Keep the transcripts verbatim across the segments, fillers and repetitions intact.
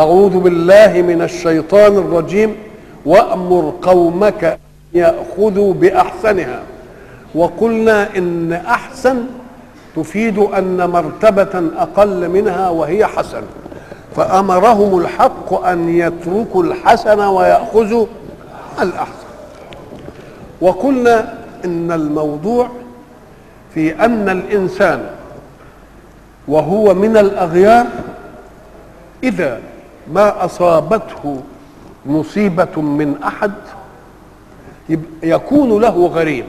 أعوذ بالله من الشيطان الرجيم. وأمر قومك أن يأخذوا بأحسنها. وقلنا إن أحسن تفيد أن مرتبة أقل منها وهي حسن، فأمرهم الحق أن يتركوا الحسن ويأخذوا الأحسن. وقلنا إن الموضوع في أن الإنسان وهو من الأغيار إذا ما أصابته مصيبة من أحد يكون له غريم،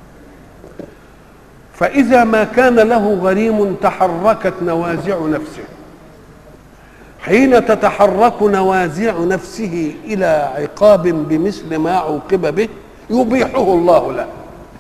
فإذا ما كان له غريم تحركت نوازع نفسه. حين تتحرك نوازع نفسه إلى عقاب بمثل ما عوقب به يبيحه الله له،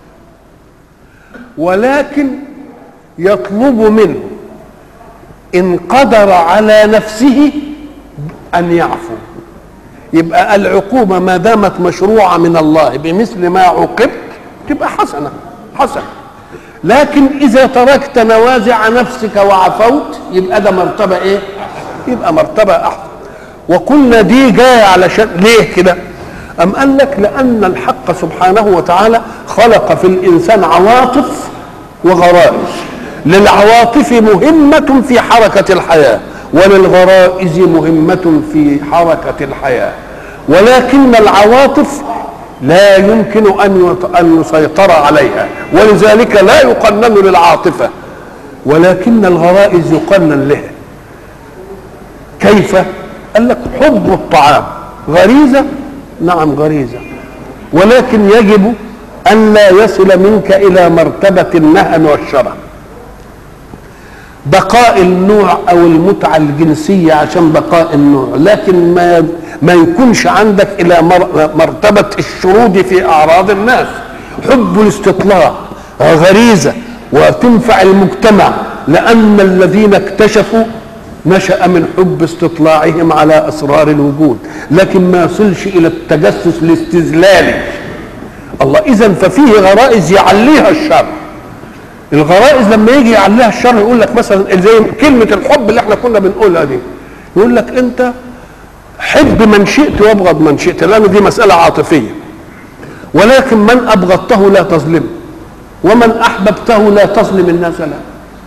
ولكن يطلب منه إن قدر على نفسه أن يعفو. يبقى العقوبة ما دامت مشروعة من الله بمثل ما عوقبت تبقى حسنة حسنة، لكن إذا تركت نوازع نفسك وعفوت يبقى ده مرتبة إيه؟ يبقى مرتبة أحسن. وقلنا دي جاية علشان ليه كده؟ أم قال لك لأن الحق سبحانه وتعالى خلق في الإنسان عواطف وغرائز. للعواطف مهمة في حركة الحياة، وللغرائز مهمة في حركة الحياة، ولكن العواطف لا يمكن أن يسيطر عليها، ولذلك لا يقنن للعاطفة، ولكن الغرائز يقنن لها. كيف؟ قال لك حب الطعام غريزة، نعم غريزة، ولكن يجب أن لا يصل منك إلى مرتبة النهن والشره. بقاء النوع او المتعه الجنسيه عشان بقاء النوع، لكن ما ما يكونش عندك الى مرتبه الشرود في اعراض الناس. حب الاستطلاع غريزه وتنفع المجتمع، لان الذين اكتشفوا نشأ من حب استطلاعهم على اسرار الوجود، لكن ما يصلش الى التجسس الاستذلالي. الله، اذا ففيه غرائز يعليها الشر. الغرائز لما يجي يعليها الشر يقول لك مثلا زي كلمه الحب اللي احنا كنا بنقولها دي، يقول لك انت حب من شئت وابغض من شئت، لان دي مساله عاطفيه، ولكن من ابغضته لا تظلمه، ومن احببته لا تظلم الناس له.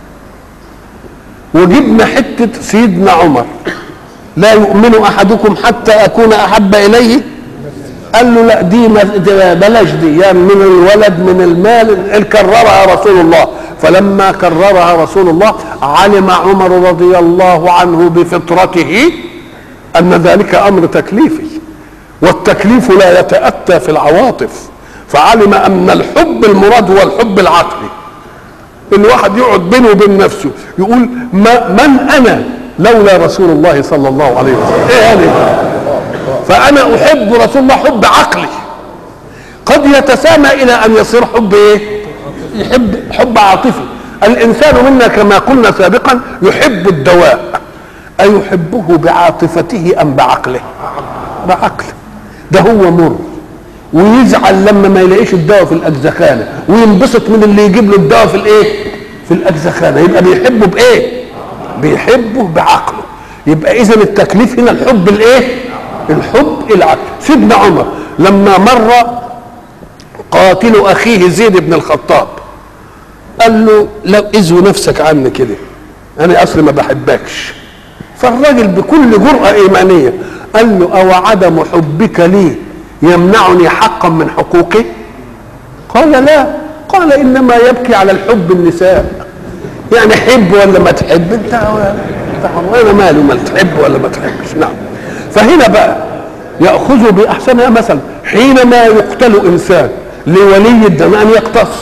وجبنا حته سيدنا عمر، لا يؤمن احدكم حتى اكون احب اليه، قال له لا دي بلاش دي، يعني من الولد من المال، كررها رسول الله. فلما كررها رسول الله علم عمر رضي الله عنه بفطرته ان ذلك امر تكليفي، والتكليف لا يتأتى في العواطف، فعلم ان الحب المراد هو الحب العقلي. الواحد يقعد بينه وبين نفسه يقول ما من انا لولا رسول الله صلى الله عليه وسلم، ايه يعني؟ فأنا أحب رسول الله حب عقلي، قد يتسامى إلى أن يصير حب إيه؟ يحب حب عاطفي. الإنسان منا كما قلنا سابقا يحب الدواء، أيحبه بعاطفته أم بعقله؟ بعقله. ده هو مر، ويزعل لما ما يلاقيش الدواء في الأجزخانة، وينبسط من اللي يجيب له الدواء في الإيه؟ في الأجزخانة. يبقى بيحبه بإيه؟ بيحبه بعقله. يبقى إذن التكليف هنا الحب الإيه؟ الحب العقل. سيدنا عمر لما مر قاتل اخيه زيد بن الخطاب قال له لو ازو نفسك عني كده، انا اصلا ما بحبكش. فالراجل بكل جرأة ايمانية قال له او عدم حبك لي يمنعني حقا من حقوقي؟ قال لا، قال انما يبكي على الحب النساء. يعني حب ولا ما تحب انت، انا ماله ما تحب ولا ما تحبش. نعم. فهنا بقى يأخذ بأحسنها. مثلا حينما يقتل إنسان لولي الدم أن يقتص،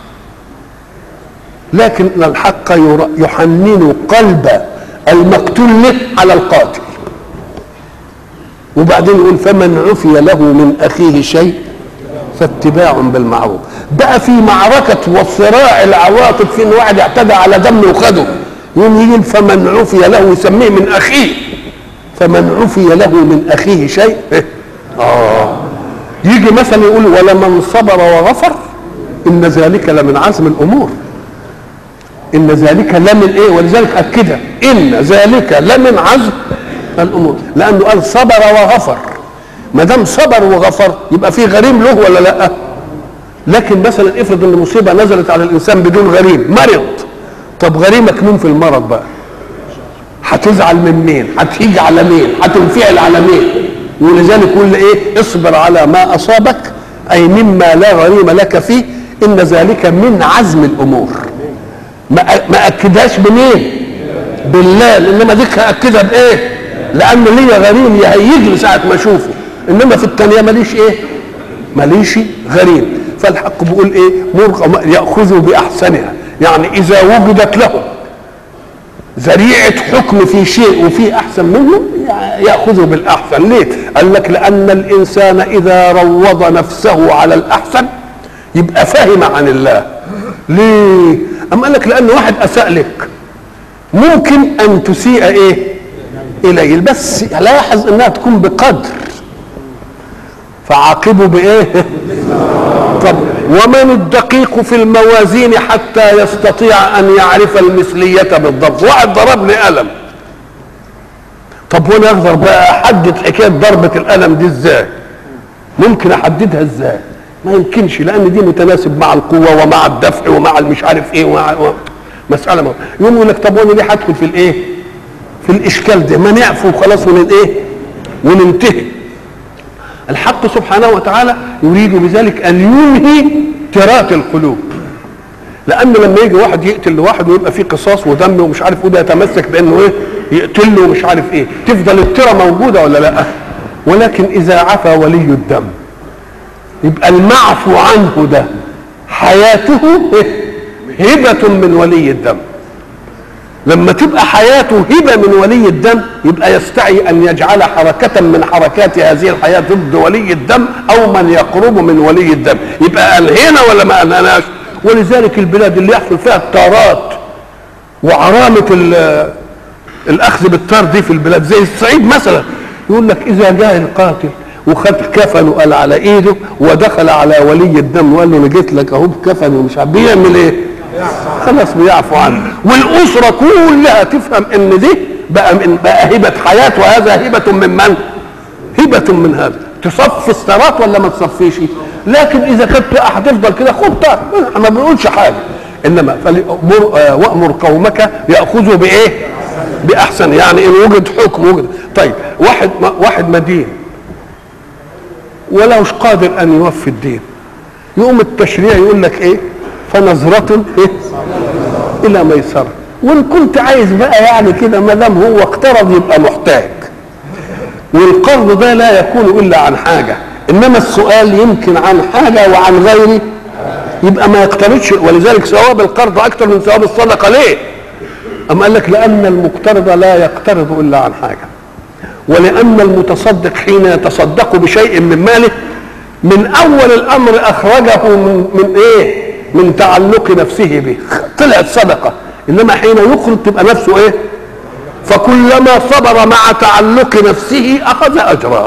لكن الحق يحنن قلب المقتول له على القاتل. وبعدين يقول فمن عفي له من أخيه شيء فاتباع بالمعروف. بقى في معركة وصراع العواطف، في إن واحد اعتدى على دم وخده، يقوم يقول فمن عفي له، يسميه من أخيه، فمن عفي له من أخيه شيء آه يجي مثلا يقول ولمن صبر وغفر إن ذلك لمن عزم الأمور. إن ذلك لمن إيه؟ ولذلك أكدها إن ذلك لمن عزم الامور، لانه قال صبر وغفر. ما دام صبر وغفر يبقى في غريم له ولا لا؟ لكن مثلا افرض ان مصيبه نزلت على الانسان بدون غريم، مرض، طب غريمك مين في المرض بقى؟ هتزعل من مين؟ هتيجي على مين؟ هتنفعل على مين؟ ولذلك يقول ايه؟ اصبر على ما اصابك، اي مما لا غريم لك فيه، ان ذلك من عزم الامور. ما اكدهاش بمين؟ بالله، انما ديك هاكدها بايه؟ لان ليا غريم يهيجني ساعه ما اشوفه، انما في الثانيه ماليش ايه؟ ماليش غريم. فالحق بيقول ايه؟ مر ياخذوا باحسنها، يعني اذا وجدت له ذريعه حكم في شيء وفي احسن منه ياخذوا بالاحسن. ليه؟ قال لك لان الانسان اذا روض نفسه على الاحسن يبقى فاهم عن الله. ليه؟ أم قال لك لان واحد اساء لك ممكن ان تسيء ايه اليه، بس لاحظ انها تكون بقدر، فعاقبوا بايه؟ طب ومن الدقيق في الموازين حتى يستطيع ان يعرف المثليه بالضبط؟ واحد ضربني قلم، طب وانا اقدر بقى احدد حكايه ضربه القلم دي ازاي؟ ممكن احددها ازاي؟ ما يمكنش، لان دي متناسب مع القوه ومع الدفع ومع المش عارف ايه ومع مساله ما. يقوم يقول لك طب وانا ليه هدخل في الايه؟ في الاشكال ده، ما نعفو وخلاص ون ايه؟ وننتهي. الحق سبحانه وتعالى يريد بذلك ان ينهي ترات القلوب، لان لما يجي واحد يقتل لواحد ويبقى فيه قصاص ودم ومش عارف وده يتمسك بانه ايه؟ يقتله ومش عارف ايه، تفضل الترى موجوده ولا لا؟ ولكن اذا عفا ولي الدم يبقى المعفو عنه ده حياته هبه من ولي الدم. لما تبقى حياته هبه من ولي الدم يبقى يستعي ان يجعل حركه من حركات هذه الحياه ضد ولي الدم او من يقرب من ولي الدم، يبقى انهينا ولا ما انهناش؟ ولذلك البلاد اللي يحصل فيها الطارات وعرامه الاخذ بالطار دي في البلاد زي الصعيد مثلا، يقول لك اذا جاء القاتل وخد كفن وقال على ايده ودخل على ولي الدم وقال له انا جيت لك اهو بكفن ومش عارف بيعمل ايه؟ خلاص بيعفو عنه، والاسره كلها تفهم ان دي بقى من بقى هبه حياه، وهذا هبه من من؟ هبه من هذا. تصفي الثرات ولا ما تصفيش؟ لكن اذا كنت هتفضل كده خد طار، ما بنقولش حاجه، انما وامر قومك ياخذوا بايه؟ باحسن، يعني ان وجد حكم وجد. طيب واحد واحد مدين ولا مش قادر ان يوفي الدين، يقوم التشريع يقول لك ايه؟ فنظرة إيه؟ إلى ميسرة. وإن كنت عايز بقى يعني كده ما دام هو اقترض يبقى محتاج، والقرض ده لا يكون إلا عن حاجة، إنما السؤال يمكن عن حاجة وعن غيره يبقى ما يقترضش، ولذلك ثواب القرض أكثر من ثواب الصدقة. ليه؟ أم قال لك لأن المقترض لا يقترض إلا عن حاجة، ولأن المتصدق حين يتصدق بشيء من ماله من أول الأمر أخرجه من, من إيه؟ من تعلق نفسه به، طلعت صدقه، انما حين يخرج تبقى نفسه ايه؟ فكلما صبر مع تعلق نفسه اخذ اجرا.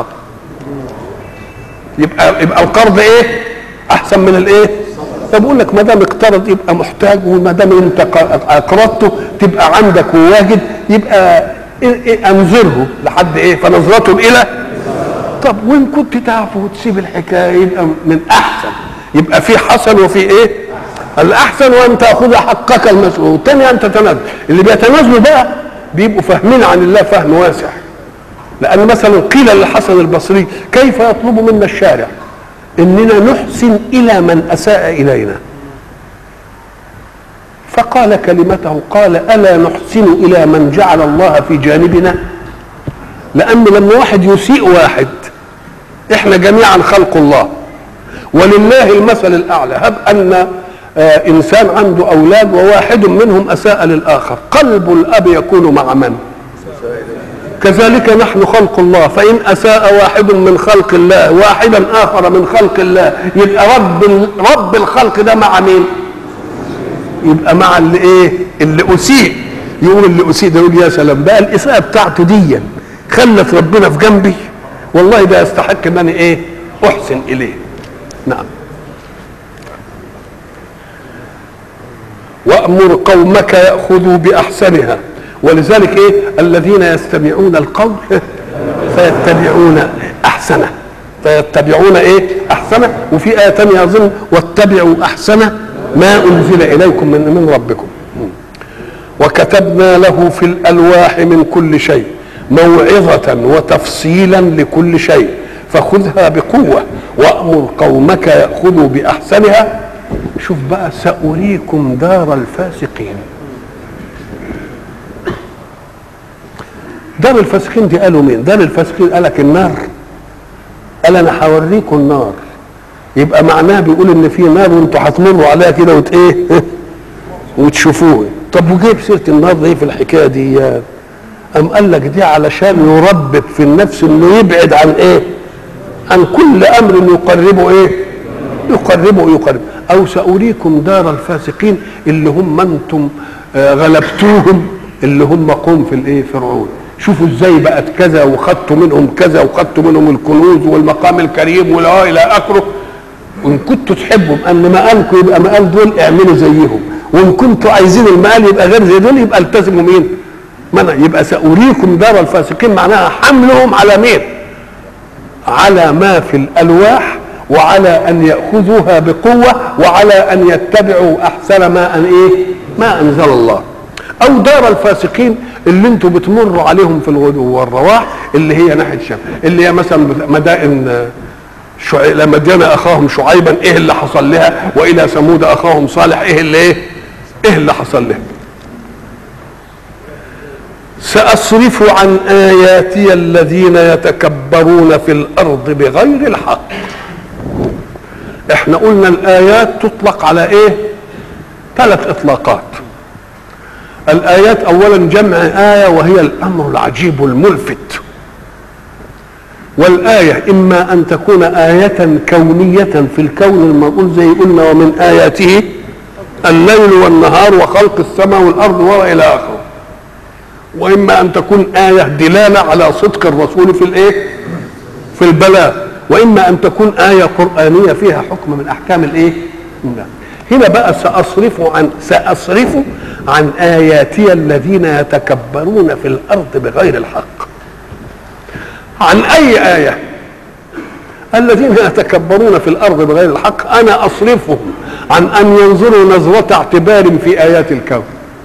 يبقى يبقى القرض ايه؟ احسن من الايه؟ فبقول لك ما دام اقترض يبقى محتاج، وما دام انت اقرضته تبقى عندك وواجد، يبقى إيه إيه انظره لحد ايه؟ فنظرته الى. طب وان كنت تعرف وتسيب الحكايه يبقى من احسن، يبقى في حسن وفي ايه؟ الاحسن وان تاخذ حقك المسؤول، والثاني ان تتنازل. اللي بيتنازلوا بقى بيبقوا فاهمين عن الله فهم واسع، لان مثلا قيل للحسن البصري كيف يطلب منا الشارع اننا نحسن الى من اساء الينا؟ فقال كلمته، قال الا نحسن الى من جعل الله في جانبنا؟ لان لما واحد يسيء واحد، احنا جميعا خلق الله ولله المثل الاعلى. هب ان آه انسان عنده اولاد وواحد منهم اساء للاخر، قلب الاب يكون مع من؟ كذلك نحن خلق الله، فان اساء واحد من خلق الله واحدا اخر من خلق الله، يبقى رب رب الخلق ده مع مين؟ يبقى مع اللي ايه؟ اللي اسيء. يقول اللي اسيء ده يقول يا سلام بقى الاساءه بتاعته دي خلت ربنا في جنبي، والله ده يستحق ان انا ايه؟ احسن اليه. نعم. وأمر قومك يأخذوا بأحسنها ولذلك ايه الذين يستمعون القول فيتبعون احسنه فيتبعون ايه احسنه. وفي ايه ثانيه اظن واتبعوا احسن ما انزل اليكم من من ربكم. وكتبنا له في الالواح من كل شيء موعظه وتفصيلا لكل شيء فخذها بقوه وامر قومك ياخذوا باحسنها. شوف بقى سأريكم دار الفاسقين. دار الفاسقين دي قالوا مين؟ دار الفاسقين قالك النار. قال انا هوريكم النار، يبقى معناه بيقول ان في نار وانتوا هتمروا عليها كده وت ايه وتشوفوها. طب وجايب سيره النار دي في الحكايه دي؟ ام قال لك دي علشان يربب في النفس انه يبعد عن ايه؟ عن كل امر يقربه ايه؟ يقربه يقرب. او سأريكم دار الفاسقين اللي هم انتم غلبتوهم، اللي هم قوم في الايه؟ فرعون. شوفوا ازاي بقت كذا وخدتوا منهم كذا وخدتوا منهم الكنوز والمقام الكريم ولا الى اخره. وان كنتوا تحبوا ان مقالكم يبقى مقال دول اعملوا زيهم، وان كنتوا عايزين المقال يبقى غير زي دول يبقى التزموا مين؟ منع. يبقى سأريكم دار الفاسقين معناها حملهم على مين؟ على ما في الالواح، وعلى ان ياخذوها بقوه، وعلى ان يتبعوا احسن ما ان ايه؟ ما انزل الله. او دار الفاسقين اللي انتم بتمروا عليهم في الغدو والرواح، اللي هي ناحيه الشام، اللي هي مثلا مدائن شعيب، لما مدين اخاهم شعيبا ايه اللي حصل لها؟ والى ثمود اخاهم صالح ايه اللي ايه؟ ايه اللي حصل لها؟ سأصرف عن آياتي الذين يتكبرون في الأرض بغير الحق. احنا قلنا الآيات تطلق على ايه؟ ثلاث إطلاقات. الآيات أولا جمع آية وهي الأمر العجيب الملفت. والآية إما أن تكون آية كونية في الكون المنقول زي قلنا ومن آياته الليل والنهار وخلق السماء والأرض وإلى آخره، وإما أن تكون آية دلالة على صدق الرسول في الإيه؟ في البلاغ، وإما أن تكون آية قرآنية فيها حكم من أحكام الإيه؟ هنا بقى سأصرف عن سأصرف عن آياتي الذين يتكبرون في الأرض بغير الحق. عن أي آية؟ الذين يتكبرون في الأرض بغير الحق أنا أصرفهم عن أن ينظروا نظرة اعتبار في آيات الكون،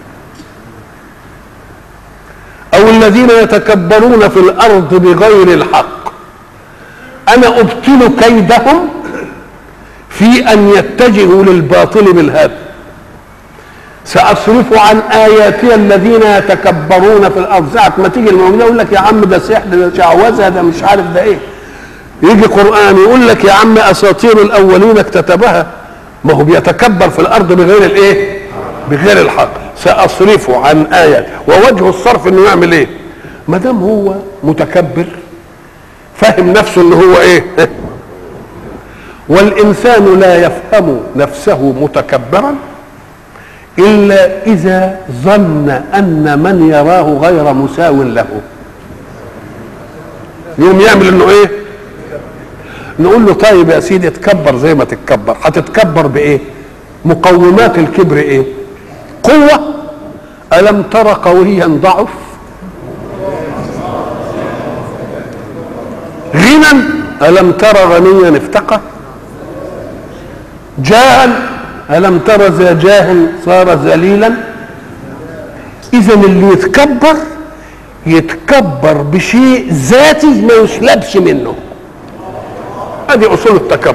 أو الذين يتكبرون في الأرض بغير الحق أنا أبطل كيدهم في أن يتجهوا للباطل بالهدف. سأصرف عن آياتي الذين يتكبرون في الأرض. ساعة ما تيجي الموجودة يقول لك يا عم ده سحر ده شعوذة ده مش عارف ده إيه، يجي قرآن يقول لك يا عم أساطير الأولين اكتتبها. ما هو بيتكبر في الأرض بغير الإيه؟ بغير الحق. سأصرف عن آيات، ووجه الصرف إنه يعمل إيه؟ ما دام هو متكبر فهم نفسه إنه هو إيه؟ والإنسان لا يفهم نفسه متكبرا إلا إذا ظن أن من يراه غير مساو له، يوم يعمل إنه إيه؟ نقول له طيب يا سيدي اتكبر زي ما تتكبر. هتتكبر بإيه؟ مقومات الكبر إيه؟ قوة. ألم تر قويا ضعف؟ غنى؟ ألم تر غنيا افتقر؟ جاهل؟ ألم تر ذا جاهل صار ذليلا؟ إذا اللي يتكبر يتكبر بشيء ذاتي ما يسلبش منه. هذه أصول التكبر.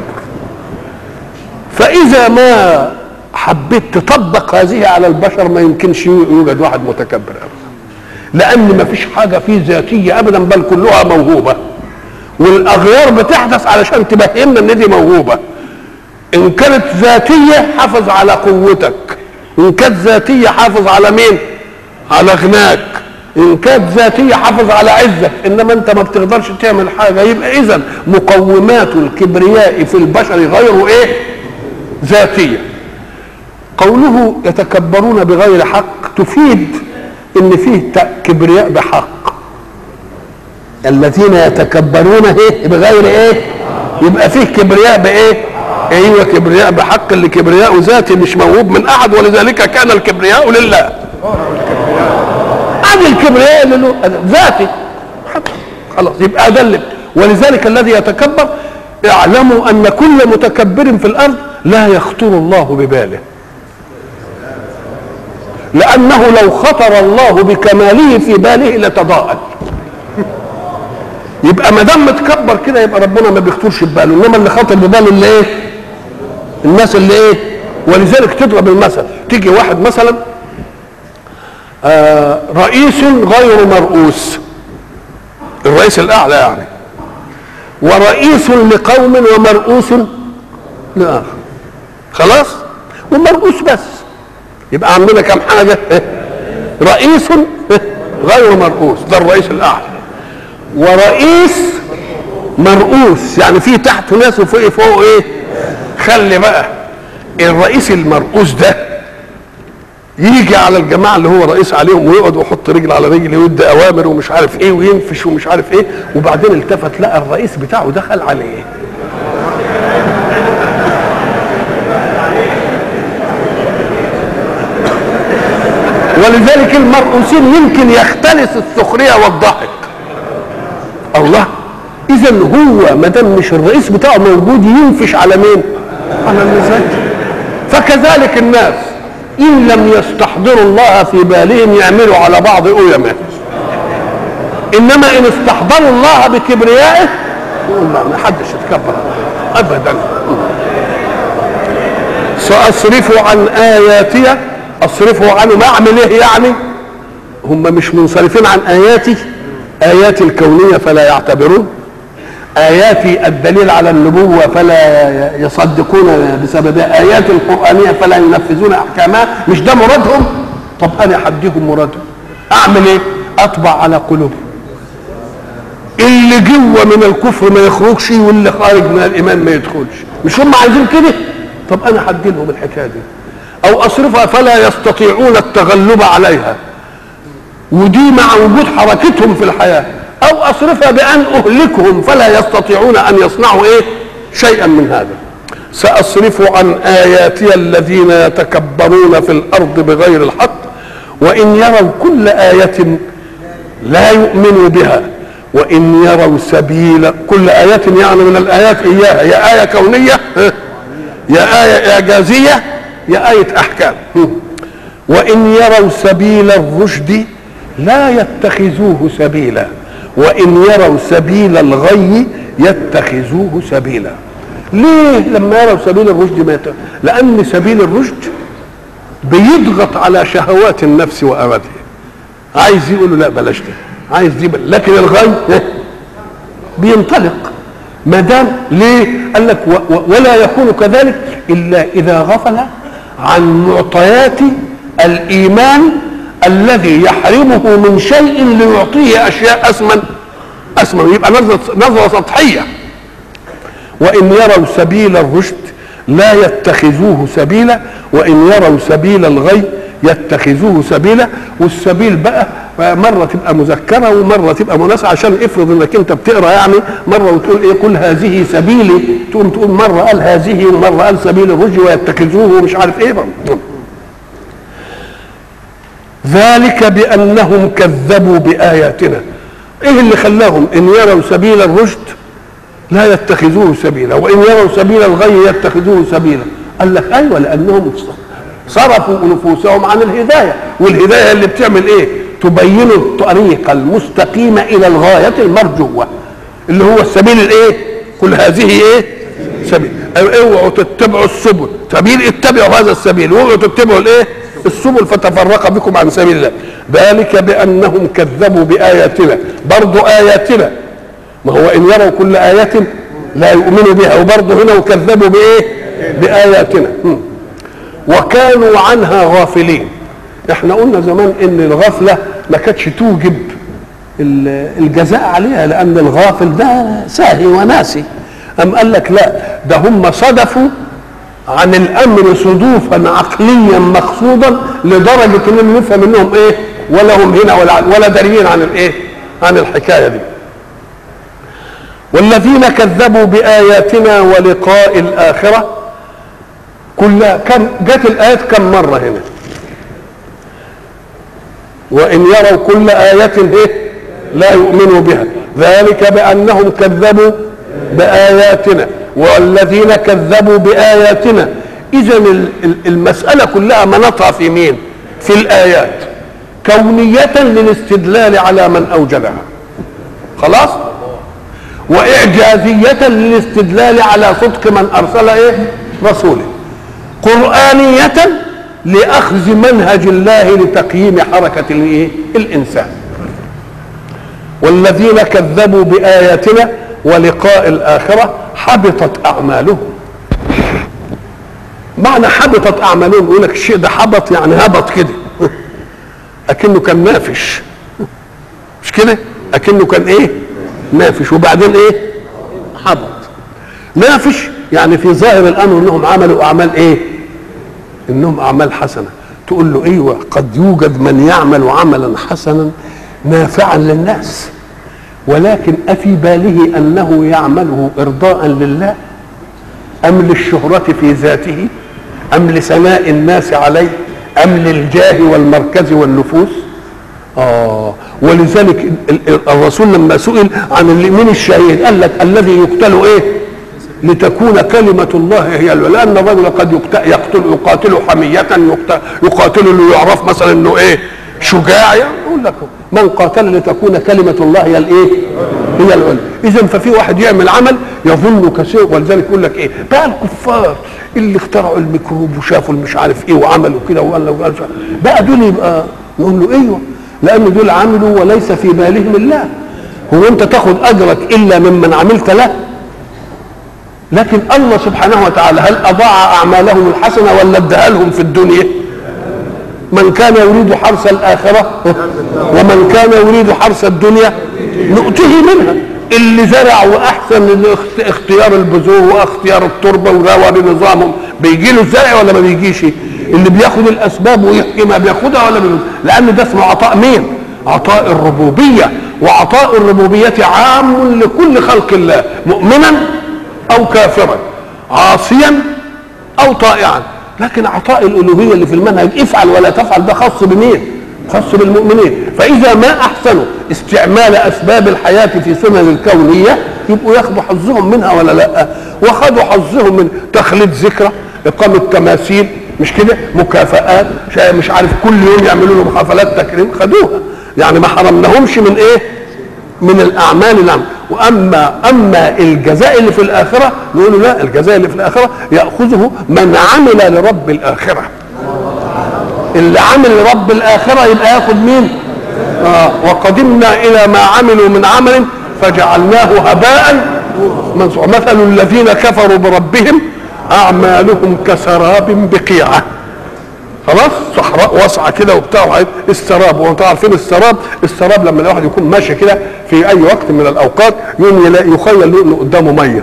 فإذا ما حبيت تطبق هذه على البشر ما يمكنش يوجد واحد متكبر أبدا، لأن ما فيش حاجة فيه ذاتية أبدا، بل كلها موهوبة، والأغيار بتحدث علشان تبهمنا إن دي موهوبة. إن كانت ذاتية حافظ على قوتك، إن كانت ذاتية حافظ على مين؟ على غناك، إن كانت ذاتية حافظ على عزك، إنما أنت ما بتقدرش تعمل حاجة. يبقى إذن مقومات الكبرياء في البشر غير إيه؟ ذاتية. قوله يتكبرون بغير حق تفيد إن فيه كبرياء بحق. الذين يتكبرون إيه؟ بغير إيه؟ يبقى فيه كبرياء بإيه؟ ايوه كبرياء بحق، اللي كبرياء ذاتي مش موهوب من احد، ولذلك كان الكبرياء لله. ادي الكبرياء اللي له ذاتي خلاص يبقى ادلل. ولذلك الذي يتكبر اعلموا ان كل متكبر في الارض لا يخطر الله بباله، لانه لو خطر الله بكماله في باله لتضاءل. يبقى ما دام متكبر كده يبقى ربنا ما بيخطرش بباله، انما اللي خاطر بباله اللي ايه؟ الناس اللي ايه؟ ولذلك تضرب المثل، تيجي واحد مثلا آه رئيس غير مرؤوس، الرئيس الاعلى يعني، ورئيس لقوم ومرؤوس لاخر، خلاص؟ ومرؤوس بس، يبقى عندنا كم حاجه؟ رئيس غير مرؤوس ده الرئيس الاعلى، ورئيس مرؤوس يعني في تحت ناس وفوق فوق ايه؟ خلي بقى الرئيس المرؤوس ده يجي على الجماعه اللي هو رئيس عليهم ويقعد ويحط رجل على رجل ويدي اوامر ومش عارف ايه وينفش ومش عارف ايه، وبعدين التفت لقى الرئيس بتاعه دخل عليه. ولذلك المرؤوسين يمكن يختلس السخريه والضحك. الله، اذا هو ما دام مش الرئيس بتاعه موجود ينفش على مين؟ على المزاج. فكذلك الناس ان لم يستحضروا الله في بالهم يعملوا على بعض قيمه، انما ان استحضروا الله بكبريائه يقول ما حدش يتكبر ابدا. ساصرف عن اياتي، اصرفه عنه ما اعمل ايه يعني؟ هم مش منصرفين عن اياتي، اياتي الكونيه فلا يعتبرون، اياتي الدليل على النبوه فلا يصدقون بسببها، اياتي القرانيه فلا ينفذون احكامها، مش ده مرادهم؟ طب انا هديهم مرادهم، اعمل ايه؟ اطبع على قلوبهم، اللي جوه من الكفر ما يخرجش واللي خارج من الايمان ما يدخلش، مش هم عايزين كده؟ طب انا هدي لهم الحكايه دي. او اصرفها فلا يستطيعون التغلب عليها، ودي مع وجود حركتهم في الحياه، او اصرفها بان اهلكهم فلا يستطيعون ان يصنعوا ايه؟ شيئا من هذا. ساصرف عن اياتي الذين يتكبرون في الارض بغير الحق وان يروا كل ايه لا يؤمنوا بها وان يروا سبيل كل ايه يعني من الايات اياها، يا ايه كونيه يا ايه اعجازيه يا ايه احكام. وان يروا سبيل الرشد لا يتخذوه سبيلا وان يروا سبيل الغي يتخذوه سبيلا. ليه لما يروا سبيل الرشد ما يتخذوه؟ لان سبيل الرشد بيضغط على شهوات النفس وارادها، عايز يقولوا لا بلاش ده، عايز دي بل. لكن الغي بينطلق ما دام. ليه؟ قال لك و و ولا يكون كذلك الا اذا غفل عن معطيات الايمان الذي يحرمه من شيء ليعطيه اشياء اسمن اسمن، يبقى نظره نظره سطحيه. وان يروا سبيل الرشد لا يتخذوه سبيلا وان يروا سبيل الغي يتخذوه سبيلا. والسبيل بقى مره تبقى مذكره ومره تبقى مناسبه، عشان افرض انك انت بتقرا يعني مره وتقول ايه قل هذه سبيلي، تقوم تقول مره قال هذه ومره قال سبيل الرشد ويتخذوه ومش عارف ايه. ذلك بانهم كذبوا باياتنا. ايه اللي خلاهم ان يروا سبيل الرشد لا يتخذوه سبيلا وان يروا سبيل الغي يتخذوه سبيلا؟ قال لك ايوه لانهم صرفوا نفوسهم عن الهدايه، والهدايه اللي بتعمل ايه؟ تبين الطريق المستقيم الى الغايه المرجوه اللي هو السبيل الايه؟ قل هذه ايه؟ سبيل. اوعوا تتبعوا السبل، سبيل اتبعوا هذا السبيل، واوعوا تتبعوا الايه؟ السبل فتفرق بكم عن سبيل الله. ذلك بانهم كذبوا باياتنا، برضو اياتنا، ما هو ان يروا كل ايه لا يؤمنوا بها، وبرضو هنا وكذبوا بايه؟ باياتنا وكانوا عنها غافلين. احنا قلنا زمان ان الغفله ما كانتش توجب الجزاء عليها، لان الغافل ده ساهي وناسي. ام قال لك لا، ده هم صدفوا عن الامر صدوفا عقليا مقصودا لدرجه اننا نفهم انهم ايه ولا هم هنا ولا ولا دارين عن الايه؟ عن الحكايه دي. والذين كذبوا باياتنا ولقاء الاخره كلها كم جت الايات كم مره هنا؟ وإن يروا كل آية إيه لا يؤمنوا بها، ذلك بأنهم كذبوا بآياتنا والذين كذبوا بآياتنا. إذن المسألة كلها مناطها في مين؟ في الآيات، كونية للاستدلال على من أوجدها خلاص، وإعجازية للاستدلال على صدق من أرسل إيه رسوله، قرآنية لأخذ منهج الله لتقييم حركة الإيه الإنسان. والذين كذبوا بآياتنا ولقاء الآخرة حبطت أعمالهم. معنى حبطت أعمالهم يقول لك الشيء ده حبط يعني هبط كده أكنه كان نافش، مش كده؟ أكنه كان إيه نافش وبعدين إيه حبط. نافش يعني في ظاهر الأمر إنهم عملوا أعمال إيه؟ إنهم أعمال حسنة. تقول له أيوة قد يوجد من يعمل عملا حسنا نافعا للناس، ولكن أفي باله أنه يعمله إرضاء لله أم للشهرة في ذاته أم لثناء الناس عليه أم للجاه والمركز والنفوس؟ آه ولذلك الرسول لما سئل عن من الشهيد قال لك الذي يقتل إيه لتكون كلمة الله هي العليا، لأن الرجل قد يقتل, يقتل يقاتل حمية، يقاتل ليعرف مثلا إنه إيه شجاع، يقول لك من قاتل لتكون كلمة الله هي الايه؟ هي العليا. اذا ففي واحد يعمل عمل يظن كثير، ولذلك يقول لك ايه؟ بقى الكفار اللي اخترعوا الميكروب وشافوا مش عارف ايه وعملوا كده وقال وقال بقى دول يبقى نقول له ايوه، لان دول عملوا وليس في بالهم الله. هو انت تاخد اجرك الا ممن عملت له؟ لكن الله سبحانه وتعالى هل اضاع اعمالهم الحسنه ولا اداها لهم في الدنيا؟ من كان يريد حرث الآخرة ومن كان يريد حرث الدنيا نؤته منها. اللي زرع وأحسن اختيار البذور واختيار التربة وراوى بنظامهم بيجي له الزرع ولا ما بيجيش؟ اللي بياخد الأسباب ويحكي ما بياخدها ولا بياخدها؟ لأن ده اسمه عطاء مين؟ عطاء الربوبية، وعطاء الربوبية عام لكل خلق الله مؤمنا أو كافرا عاصيا أو طائعا. لكن عطاء الالوهيه اللي في المنهج افعل ولا تفعل ده خاص بمين؟ خاص بالمؤمنين. فاذا ما احسنوا استعمال اسباب الحياه في سنن الكونيه يبقوا ياخدوا حظهم منها ولا لا؟ واخدوا حظهم من تخليد ذكرى، اقامه تماثيل، مش كده؟ مكافآت، مش عارف كل يوم يعملوا لهم حفلات تكريم، خدوها. يعني ما حرمناهمش من ايه؟ من الاعمال العامه. واما اما الجزاء اللي في الاخره نقول لا، الجزاء اللي في الاخره ياخذه من عمل لرب الاخره. اللي عمل لرب الاخره يبقى ياخذ مين؟ آه وقدمنا الى ما عملوا من عمل فجعلناه هباء منثورا. مثل الذين كفروا بربهم اعمالهم كسراب بقيعه. خلاص صحراء واسعه كده وبتاع السراب، وانتم عارفين السراب، السراب لما الواحد يكون ماشي كده في اي وقت من الاوقات يوم يلاقي يخيل له انه قدامه ميه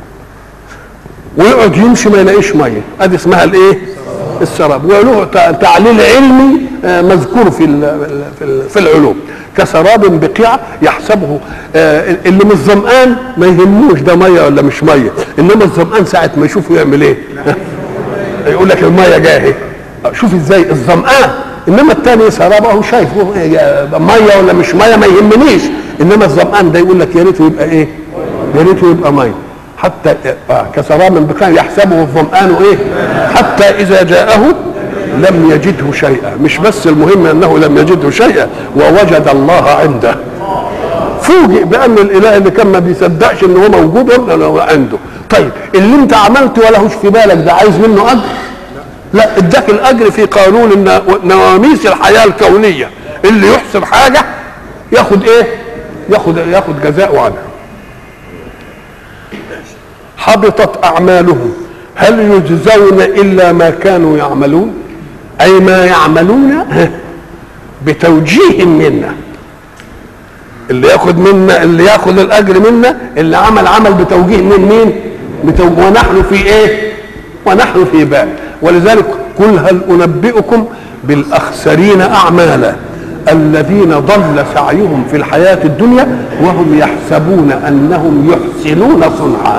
ويقعد يمشي ما يلاقيش ميه، ادي اسمها الايه؟ السراب. وله تعليل علمي مذكور في في العلوم، كسراب بقيعه يحسبه اللي مش ظمآن ما يهموش ده ميه ولا مش ميه، انما الظمآن ساعه ما يشوفه يعمل ايه؟ يقول لك الميه جايه. شوف ازاي الظمآن، انما الثاني سراب اهو شايف ميه ولا مش ميه ما يهمنيش، انما الظمآن ده يقول لك يا ريته يبقى ايه؟ يا ريته يبقى ميه. حتى آه كسراب بقيعة يحسبه الظمآن ايه؟ حتى اذا جاءه لم يجده شيئا. مش بس المهم انه لم يجده شيئا، ووجد الله عنده. فوجئ بان الاله اللي كان ما بيصدقش ان هو موجود عنده. طيب اللي انت عملته ولهوش في بالك ده عايز منه اجر؟ لا، اداك الاجر في قانون نواميس الحياه الكونيه. اللي يحسن حاجه ياخد ايه؟ ياخد ياخد جزاء عنها. حبطت اعمالهم هل يجزون الا ما كانوا يعملون؟ اي ما يعملون بتوجيه منا. اللي ياخد منا، اللي ياخد الاجر منا اللي عمل عمل بتوجيه من مين؟ بتوجيه. ونحن في ايه؟ ونحن في بال. ولذلك قل هل انبئكم بالاخسرين اعمالا الذين ضل سعيهم في الحياه الدنيا وهم يحسبون انهم يحسنون صنعا.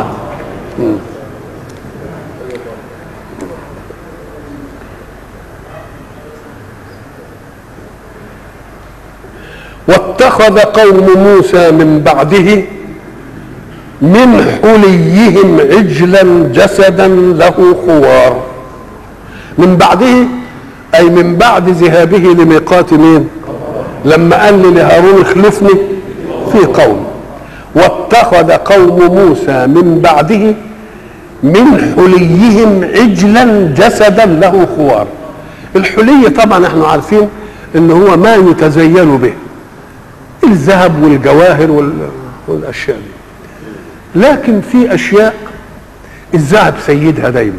واتخذ قوم موسى من بعده من حليهم عجلا جسدا له خوار. من بعده أي من بعد ذهابه لميقات مين؟ لما قال لهارون اخلفني في قوم. واتخذ قوم موسى من بعده من حليهم عجلا جسدا له خوار. الحلي طبعا احنا عارفين ان هو ما يتزين به، الذهب والجواهر والاشياء دي، لكن في اشياء الذهب سيدها دايما،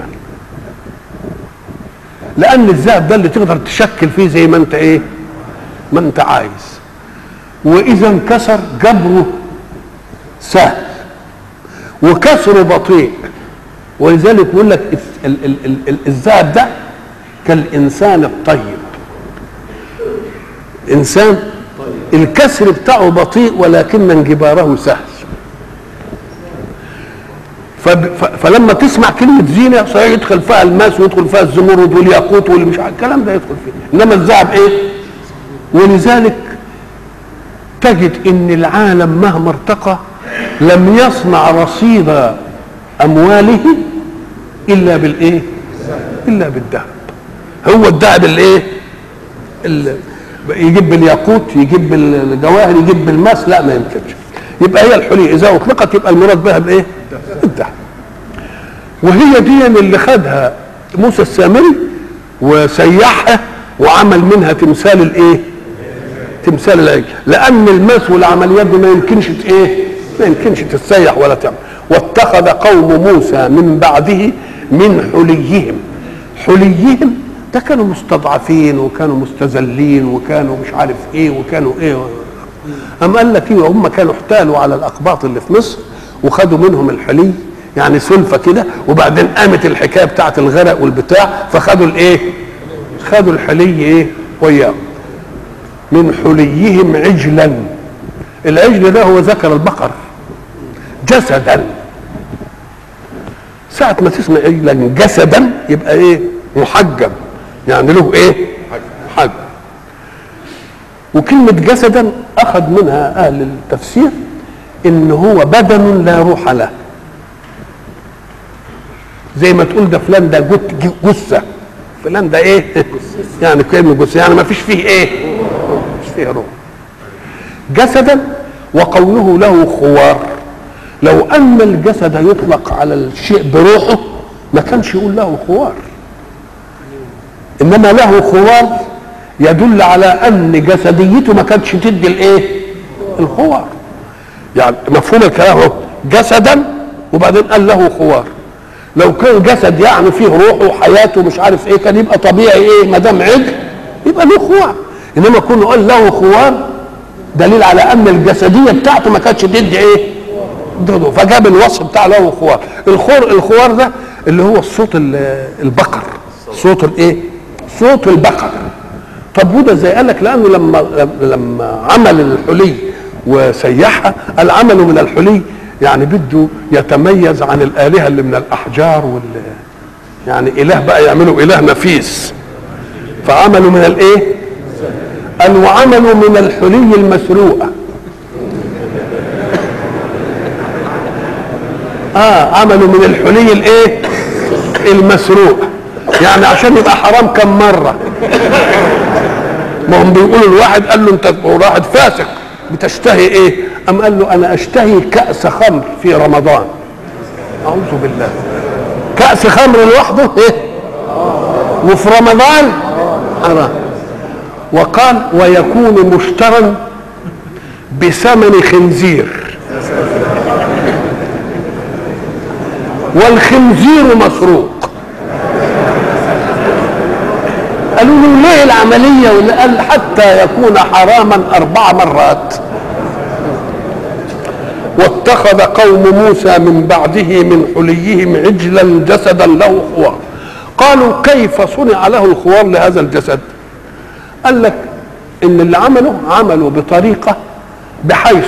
لان الذهب ده اللي تقدر تشكل فيه زي ما انت ايه ما انت عايز، واذا انكسر جبره سهل وكسره بطيء. ولذلك يقول لك الذهب ده كالانسان الطيب، انسان الكسر بتاعه بطيء ولكن انجباره سهل. فلما تسمع كلمه زينه صحيح يدخل فيها الماس ويدخل فيها الزمرد والياقوت واللي مش عارف الكلام ده يدخل فيه، انما الذهب ايه؟ ولذلك تجد ان العالم مهما ارتقى لم يصنع رصيد امواله الا بالايه؟ الا بالذهب. هو الذهب الايه؟ يجيب بالياقوت، يجيب بالجواهر، يجيب بالماس، لا ما يمكنش. يبقى هي الحلي اذا اطلقت يبقى المراد بها بالايه؟ الذهب. وهي دي اللي خدها موسى السامري وسيحها وعمل منها تمثال الايه؟ تمثال العجل، لان الماس والعمليات دي ما يمكنش ايه؟ ما يمكنش تتسيح ولا تعمل. واتخذ قوم موسى من بعده من حليهم. حليهم ده كانوا مستضعفين وكانوا مستذلين وكانوا مش عارف ايه وكانوا ايه. أم قال لك ايه؟ هم كانوا احتالوا على الاقباط اللي في مصر وخدوا منهم الحلي، يعني سلفه كده، وبعدين قامت الحكايه بتاعت الغرق والبتاع فخدوا الايه؟ خدوا الحلي ايه؟ وياهم. من حليهم عجلا. العجل ده هو ذكر البقر جسدا. ساعة ما تسمع عجلا جسدا يبقى ايه؟ محجم، يعني له ايه؟ محجم. وكلمة جسدا اخذ منها اهل التفسير ان هو بدن لا روح له، زي ما تقول ده فلان ده جثة، فلان ده ايه؟ يعني كلمة جثة يعني ما فيش فيه ايه؟ مش فيه روح. جسدا. وقوله له خوار، لو ان الجسد يطلق على الشيء بروحه ما كانش يقول له خوار، انما له خوار يدل على ان جسديته ما كانتش تدي الايه؟ الخوار. يعني مفهوم الكلام اهو، جسدا وبعدين قال له خوار. لو كان جسد يعني فيه روحه وحياته مش عارف ايه كان يبقى طبيعي ايه؟ ما دام عجل يبقى له خوار، انما كونه قال له خوار دليل على ان الجسديه بتاعته ما كانتش تدي ايه؟ ضده، فجاب الوصف بتاع له خوار. الخور الخوار ده اللي هو الصوت البقر، صوت الايه؟ صوت البقر. طب وده زي قال لك لانه لما لما عمل الحلي وسيحها قال عمله من الحلي يعني بده يتميز عن الالهه اللي من الاحجار وال يعني اله بقى يعملوا اله نفيس، فعملوا من الايه؟ قال وعملوا من الحلي المسروقه. اه عملوا من الحلي الايه؟ المسروق، يعني عشان يبقى حرام كم مره. ما هم بيقولوا الواحد قال له انت واحد فاسق بتشتهي ايه؟ ام قال له انا اشتهي كأس خمر في رمضان. اعوذ بالله، كأس خمر لوحده ايه؟ وفي رمضان حرام. وقال ويكون مشترا بثمن خنزير، والخنزير مسروق. قالوا له ليه العملية؟ ولا قال حتى يكون حراما أربع مرات. واتخذ قوم موسى من بعده من حليهم عجلا جسدا له خوار. قالوا كيف صنع له الخوار لهذا الجسد؟ قال لك ان اللي عمله عملوا بطريقة بحيث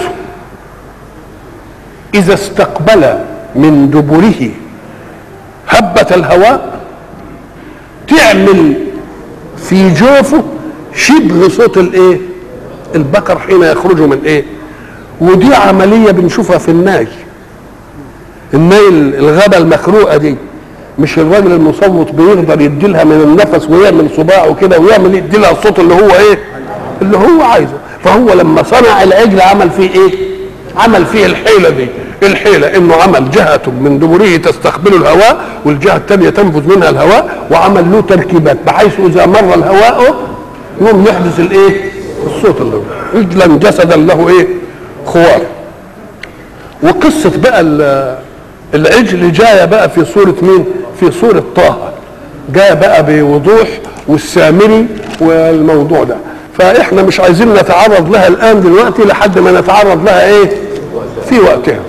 إذا استقبل من دبره هبة الهواء تعمل في جوفه شبه صوت الايه؟ البقر حين يخرج من ايه. ودي عمليه بنشوفها في الناي، الناي الغابه المخروقه دي، مش الراجل المصوت بيقدر يديلها من النفس ويعمل صباعه كده ويعمل يديلها الصوت اللي هو ايه اللي هو عايزه. فهو لما صنع العجل عمل فيه ايه؟ عمل فيه الحيله دي. الحيله انه عمل جهه من دبره تستقبل الهواء والجهه الثانيه تنفذ منها الهواء، وعمل له تركيبات بحيث اذا مر الهواء يقوم يحدث الايه؟ الصوت اللي هو عجلا جسدا له ايه؟ خوار. وقصه بقى العجل جايه بقى في سوره مين؟ في سوره طه، جايه بقى بوضوح، والسامري والموضوع ده. فاحنا مش عايزين نتعرض لها الان دلوقتي لحد ما نتعرض لها ايه؟ في وقتها.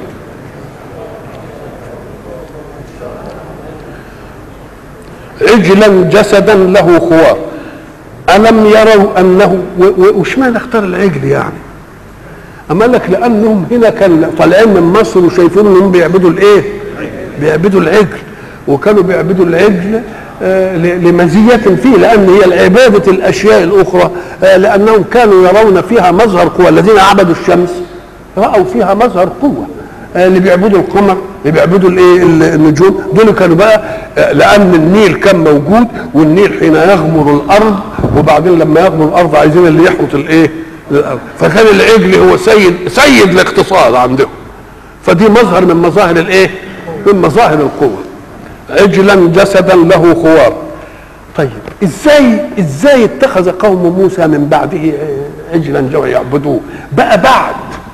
عجلا جسدا له خوار ألم يروا أنه، وش معنى اختار العجل يعني؟ أما قال لك لأنهم هنا كان طالعين من مصر وشايفين أنهم بيعبدوا الإيه؟ بيعبدوا العجل، وكانوا بيعبدوا العجل آه لمزية فيه، لأن هي العبادة الأشياء الأخرى آه لأنهم كانوا يرون فيها مظهر قوة. الذين عبدوا الشمس رأوا فيها مظهر قوة. آه اللي بيعبدوا القمر، اللي بيعبدوا الايه النجوم، دول كانوا بقى آه لأن النيل كان موجود، والنيل حين يغمر الأرض وبعدين لما يغمر الأرض عايزين اللي يحرط الايه الأرض، فكان العجل هو سيد سيد الاقتصاد عندهم. فدي مظهر من مظاهر الايه؟ من مظاهر القوة. عجلا جسدا له خوار. طيب ازاي ازاي اتخذ قوم موسى من بعده عجلا جو يعبدوه بقى بعد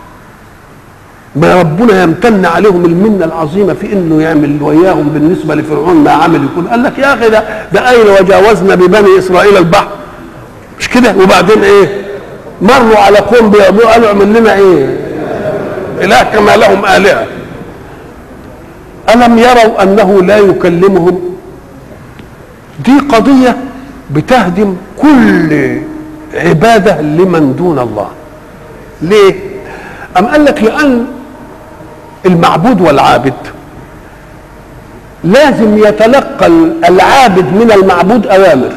ما ربنا يمتن عليهم المنه العظيمه في انه يعمل وياهم بالنسبه لفرعون ما عمل؟ يكون قال لك يا اخي ده ده اين وجاوزنا ببني اسرائيل البحر، مش كده؟ وبعدين ايه؟ مروا على قوم بيعبدوا قالوا اعمل لنا ايه؟ اله كما لهم الهه. ألم يروا أنه لا يكلمهم؟ دي قضية بتهدم كل عبادة لمن دون الله. ليه؟ أم قال لك لأن المعبود والعابد لازم يتلقى العابد من المعبود أوامر.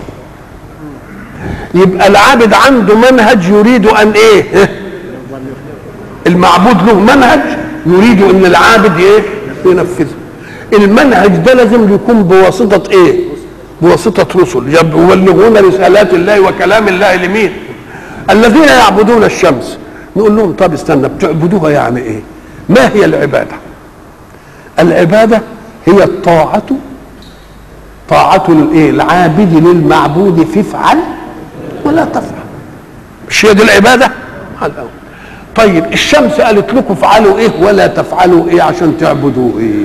يبقى العابد عنده منهج يريد أن إيه؟ المعبود له منهج يريد أن العابد إيه؟ ينفذه. المنهج ده لازم يكون بواسطة ايه؟ بواسطة رسل يبلغون رسالات الله وكلام الله لمين؟ الذين يعبدون الشمس. نقول لهم طب استنى، بتعبدوها يعني ايه؟ ما هي العبادة؟ العبادة هي الطاعة، طاعة الايه؟ العابد للمعبود في افعل ولا تفعل. مش هي دي العبادة؟ طيب الشمس قالت لكم افعلوا ايه ولا تفعلوا ايه عشان تعبدوا ايه؟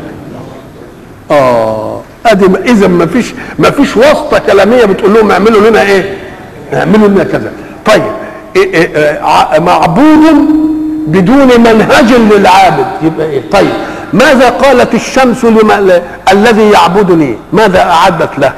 اه ادي اذا ما فيش ما فيش واسطه كلاميه بتقول لهم اعملوا لنا ايه؟ اعملوا لنا كذا. طيب إيه إيه معبود بدون منهج للعابد يبقى ايه؟ طيب ماذا قالت الشمس لما الذي يعبدني؟ ماذا اعدت له؟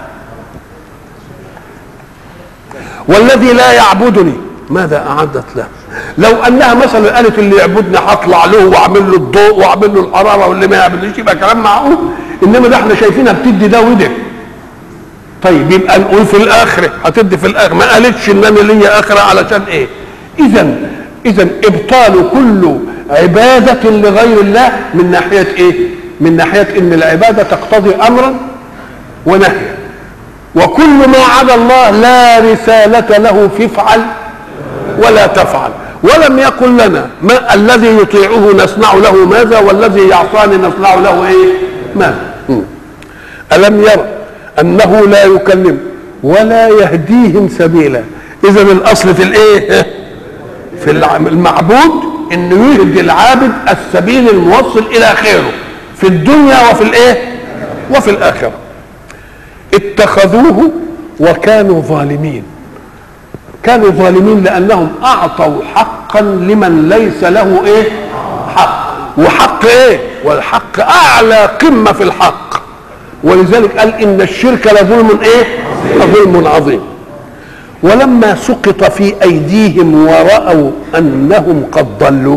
والذي لا يعبدني ماذا اعدت له؟ لو انها مثلا قالت اللي يعبدني هطلع له واعمل له الضوء واعمل له الحراره، واللي ما يعبدنيش يبقى كلام معقول. انما ده احنا شايفينها بتدي ده وده. طيب يبقى نقول في الاخره هتدي في الاخره، ما قالتش ان انا ليا اخره علشان ايه؟ اذا اذا ابطال كل عباده لغير الله من ناحيه ايه؟ من ناحيه ان العباده تقتضي امرا ونهيا، وكل ما عدا الله لا رساله له في افعل ولا تفعل. ولم يقل لنا ما الذي يطيعه نصنع له ماذا، والذي يعصاني نصنع له ايه؟ ماذا؟ ألم يرى أنه لا يكلم ولا يهديهم سبيلا. إذا الأصل في الإيه؟ في المعبود إنه يهدي العابد السبيل الموصل إلى خيره في الدنيا وفي الإيه؟ وفي الآخرة. اتخذوه وكانوا ظالمين. كانوا ظالمين لأنهم أعطوا حقا لمن ليس له إيه؟ حق. وحق إيه؟ والحق أعلى قمة في الحق. ولذلك قال إن الشرك لظلم إيه؟ لظلم عظيم. ولما سقط في أيديهم ورأوا أنهم قد ضلوا،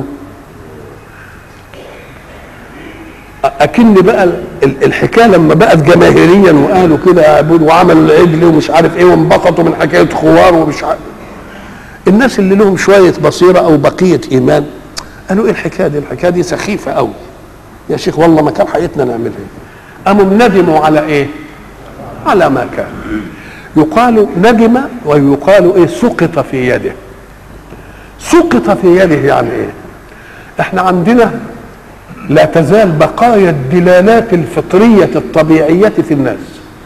أكن بقى الحكاية لما بقت جماهيريا وقالوا كده يعبدوا وعملوا العجل ومش عارف إيه وانبسطوا من حكاية خوار ومش عارف، الناس اللي لهم شويه بصيره او بقيه ايمان قالوا ايه الحكايه دي؟ الحكايه دي سخيفه قوي يا شيخ، والله ما كان حقيقتنا نعملها. قاموا ندموا على ايه؟ على ما كان. يقال ندم ويقال ايه؟ سقط في يده. سقط في يده يعني ايه؟ احنا عندنا لا تزال بقايا الدلالات الفطريه الطبيعيه في الناس.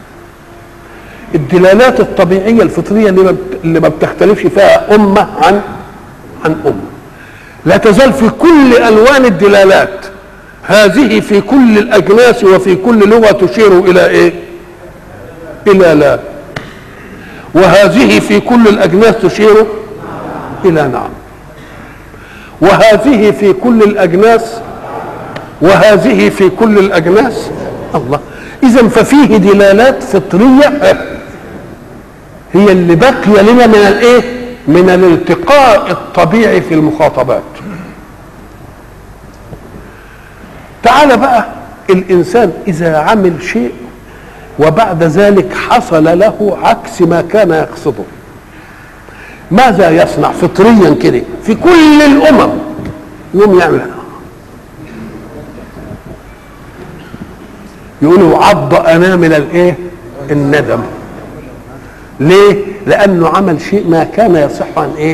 الدلالات الطبيعيه الفطريه اللي ما بتختلفش فيها امه عن عن امه، لا تزال في كل الوان الدلالات. هذه في كل الاجناس وفي كل لغه تشير الى ايه؟ الى لا. وهذه في كل الاجناس تشير الى نعم. وهذه في كل الاجناس وهذه في كل الاجناس. الله، اذا ففيه دلالات فطريه هي اللي بقي لنا من الايه؟ من الالتقاء الطبيعي في المخاطبات. تعال بقى الانسان اذا عمل شيء وبعد ذلك حصل له عكس ما كان يقصده، ماذا يصنع فطريا كده في كل الامم؟ يوم يعمل يقولوا عض انامل الايه؟ الندم. ليه؟ لانه عمل شيء ما كان يصح عن ايه؟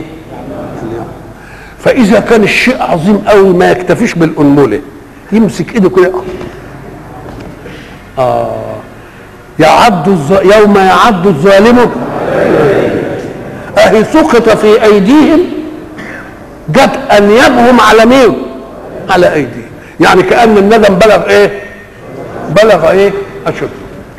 فاذا كان الشيء عظيم قوي ما يكتفيش بالانمله، يمسك ايده كده اه يعض الز... يوم يعض الظالم اهي سقط في ايديهم، جت انيابهم على مين؟ على ايديهم. يعني كأن الندم بلغ ايه؟ بلغ ايه؟ اشد.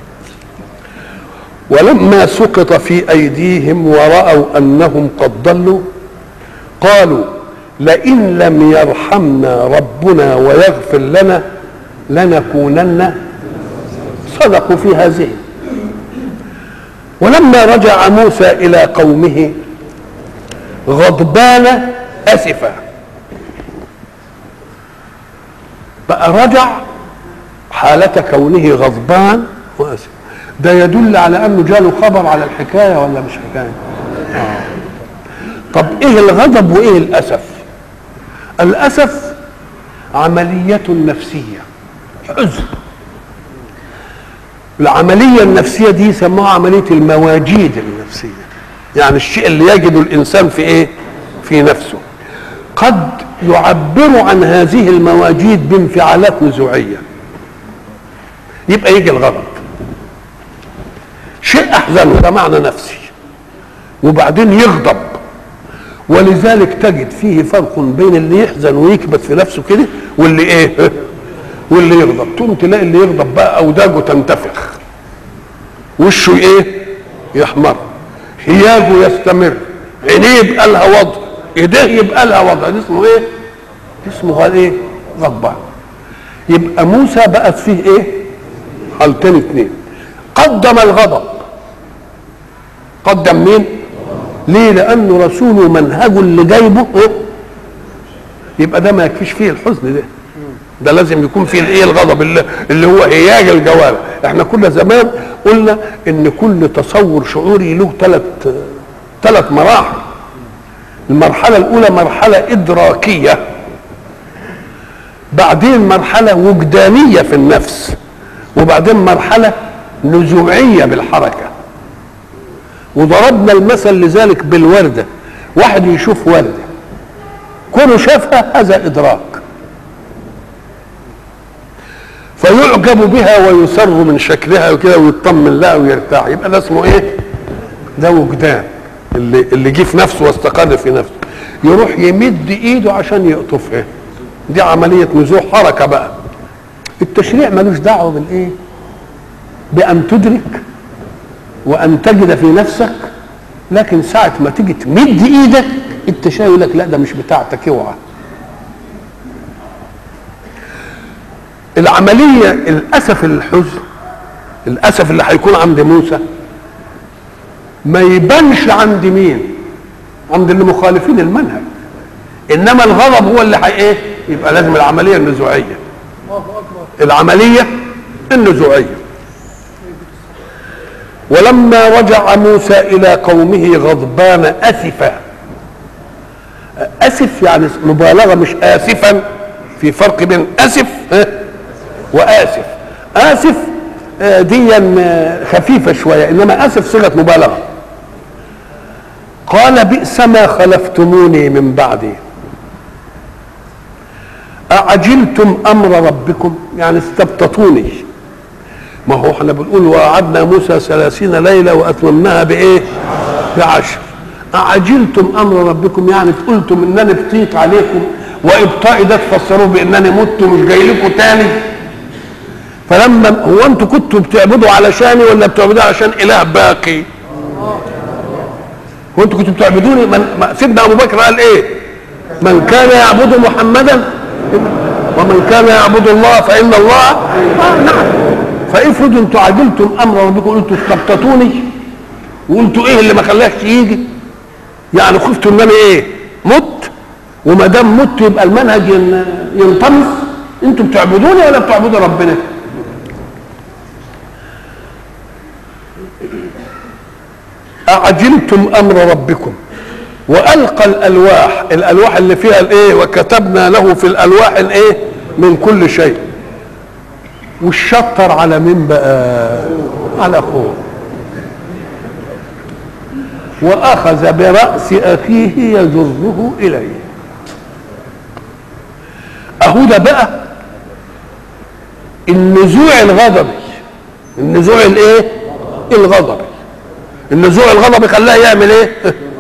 ولما سقط في ايديهم ورأوا انهم قد ضلوا قالوا لئن لم يرحمنا ربنا ويغفر لنا لنكونن. صدقوا في هذه. ولما رجع موسى الى قومه غضبان اسفا، بقى رجع حالة كونه غضبان واسف. ده يدل على انه جاله خبر على الحكايه ولا مش حكايه؟ آه. طب ايه الغضب وايه الاسف؟ الاسف عمليه نفسيه، حزن. العمليه النفسيه دي سموها عمليه المواجيد النفسيه، يعني الشيء اللي يجده الانسان في ايه؟ في نفسه. قد يعبر عن هذه المواجيد بانفعالات نزوعيه، يبقى يجي الغضب، شيء احزنه، ده معنى نفسي، وبعدين يغضب. ولذلك تجد فيه فرق بين اللي يحزن ويكبت في نفسه كده واللي ايه؟ واللي يغضب. تقوم تلاقي اللي يغضب بقى اوداجه تنتفخ، وشه ايه؟ يحمر، هياجه يستمر، عينيه يبقى لها وضع، ايديه يبقى لها وضع. ده اسمه ايه؟ اسمه ايه؟ غضبان. يبقى موسى بقت فيه ايه؟ حالتين اتنين. قدم الغضب. قدم مين؟ ليه؟ لانه رسوله منهجه اللي جايبه إيه؟ يبقى ده ما يكفيش فيه الحزن ده، ده لازم يكون فيه الايه؟ الغضب اللي, اللي هو هياج الجوارح. احنا كل زمان قلنا ان كل تصور شعوري له ثلاث ثلاث مراحل. المرحله الاولى مرحله ادراكيه، بعدين مرحله وجدانيه في النفس، وبعدين مرحله نزوعيه بالحركه. وضربنا المثل لذلك بالورده. واحد يشوف ورده، كونه شافها هذا ادراك، فيعجب بها ويسر من شكلها وكده ويطمن لها ويرتاح، يبقى ده اسمه ايه؟ ده وجدان، اللي اللي جه في نفسه واستقر في نفسه. يروح يمد ايده عشان يقطفها، دي عمليه نزوع حركه بقى. التشريع ملوش دعوه بالايه؟ بان تدرك وان تجد في نفسك، لكن ساعه ما تيجي تمد ايدك التشريع يقول لك لا ده مش بتاعتك، اوعى. العمليه الاسف الحزن، الاسف اللي هيكون عند موسى ما يبانش عند مين؟ عند اللي مخالفين المنهج. انما الغضب هو اللي هي ايه؟ يبقى لازم العمليه النزوعيه. العمليه النزوعيه. ولما رجع موسى الى قومه غضبان اسفا، اسف يعني مبالغه، مش اسفا، في فرق بين اسف واسف. اسف دي خفيفه شويه، انما اسف صيغه مبالغه. قال بئس ما خلفتموني من بعدي اعجلتم امر ربكم، يعني استبطتوني. ما هو احنا بنقول ووعدنا موسى ثلاثين ليله واتممناها بايه؟ بعشر. اعجلتم امر ربكم يعني قلتم انني بطيت عليكم، وابطائي ده تفسروه بانني مت ومش جاي لكم تاني. فلما هو انتوا كنتوا بتعبدوا علشاني ولا بتعبدوا علشان اله باقي؟ هو انتوا كنتوا بتعبدوني؟ من سيدنا ابو بكر قال ايه؟ من كان يعبد محمدا ومن كان يعبد الله فان الله آه نعم. فافرضوا انتوا عجلتم امر ربكم، قلتوا استبطتوني وقلتوا ايه اللي ما خلاش يجي، يعني خفتوا ان انا ايه؟ مت، وما دام مت يبقى المنهج ينطمس. انتوا بتعبدوني ولا بتعبدوا ربنا؟ اعجلتم امر ربكم والقى الالواح، الالواح اللي فيها الايه؟ وكتبنا له في الالواح الايه؟ من كل شيء. والشطر على مين بقى؟ على اخوه. واخذ براس اخيه يجره اليه. اهو ده بقى النزوع الغضبي، النزوع الايه؟ الغضبي. النزوع الغضبي خلاه يعمل ايه؟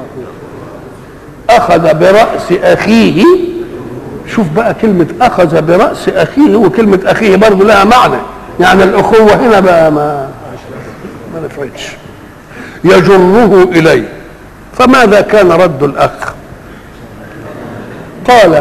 اخذ براس اخيه. شوف بقى كلمه اخذ براس اخيه وكلمه اخيه برضه لها معنى، يعني الاخوه هنا بقى ما ما نفعتش. يجره اليه. فماذا كان رد الاخ؟ قال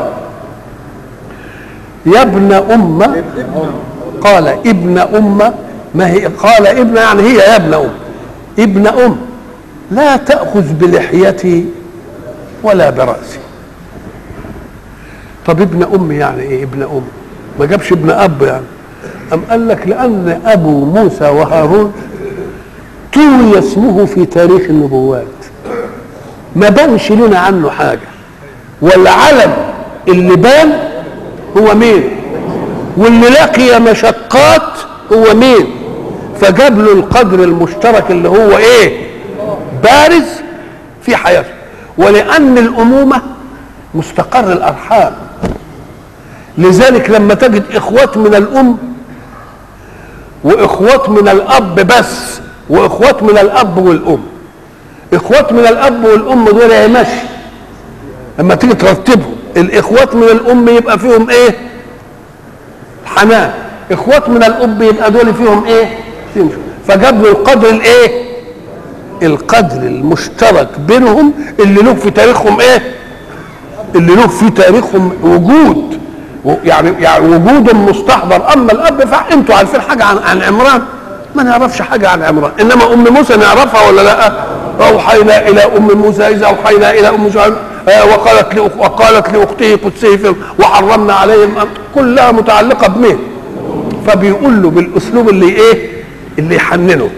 يا ابن ام، قال ابن ام، ما هي قال ابن يعني هي يا ابن ام، ابن ام لا تأخذ بلحيتي ولا برأسي. طب ابن ام يعني ايه؟ ابن ام ما جابش ابن اب يعني. ام قال لك لان ابو موسى وهارون طوي اسمه في تاريخ النبوات، ما بانش لنا عنه حاجه، والعلم اللي بان هو مين؟ واللي لقي مشقات هو مين؟ فجاب له القدر المشترك اللي هو ايه؟ بارز في حياته. ولان الامومه مستقر الارحام، لذلك لما تجد اخوات من الام واخوات من الاب بس واخوات من الاب والام، اخوات من الاب والام دول يمشي لما تيجي ترتبهم. الاخوات من الام يبقى فيهم ايه؟ حنان. اخوات من الاب يبقى دول فيهم ايه؟ فيهم. فجاب له القدر الايه؟ القدر المشترك بينهم اللي له في تاريخهم ايه؟ اللي له في تاريخهم وجود، يعني يعني وجود مستحضر. اما الاب فانتوا عارفين حاجه عن عن عمران؟ ما نعرفش حاجه عن عمران، انما ام موسى نعرفها ولا لا؟ اوحينا الى ام موسى اذا اوحينا الى ام موسى وقالت وقالت لاخته قدسيه وحرمنا عليهم، كلها متعلقه بمين؟ فبيقول له بالاسلوب اللي ايه؟ اللي يحننه.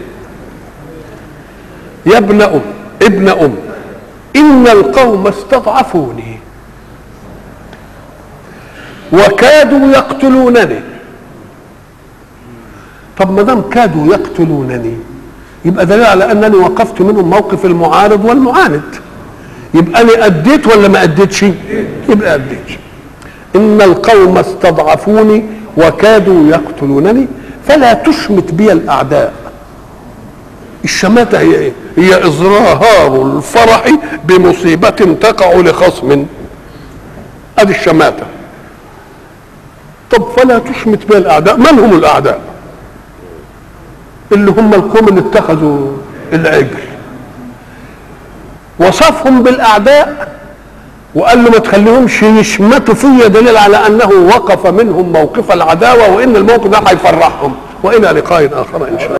يا ابن ام، ابن ام ان القوم استضعفوني وكادوا يقتلونني. طب ما دام كادوا يقتلونني يبقى دليل على انني وقفت منهم موقف المعارض والمعاند، يبقى انا اديت ولا ما اديتش؟ يبقى اديت. ان القوم استضعفوني وكادوا يقتلونني فلا تشمت بي الاعداء. الشماتة هي ايه؟ هي اظهار الفرح بمصيبة تقع لخصم، ادي الشماتة. طب فلا تشمت بي الاعداء، من هم الاعداء؟ اللي هم القوم اللي اتخذوا العجل. وصفهم بالاعداء وقال له ما تخليهمش يشمتوا فيا، دليل على انه وقف منهم موقف العداوه، وان الموقف ده هيفرحهم. والى لقاء اخر ان شاء الله.